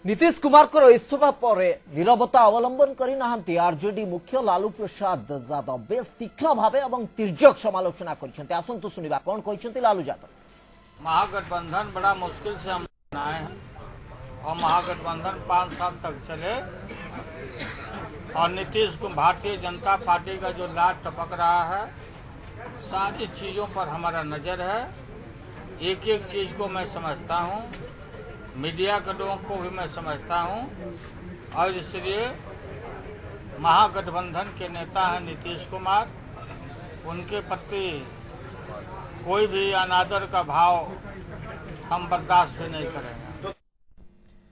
नीतीश कुमार इस्तीफा पर नीरवता अवलंबन करना आरजेडी मुख्य लालू प्रसाद यादव बेस तीक्ष्ण भाव और तिर्यक समालोचना करसतु शुणा कौन कहते लालू यादव। महागठबंधन बड़ा मुश्किल से हम बनाए हैं और महागठबंधन 5 साल तक चले और नीतीश को भारतीय जनता पार्टी का जो लाट टपक रहा है, सारी चीजों पर हमारा नजर है। एक एक चीज को मैं समझता हूं, मीडिया के लोगों को भी मैं समझता हूं और इसलिए महागठबंधन के नेता हैं नीतीश कुमार, उनके प्रति कोई भी अनादर का भाव हम बर्दाश्त भी नहीं करेंगे।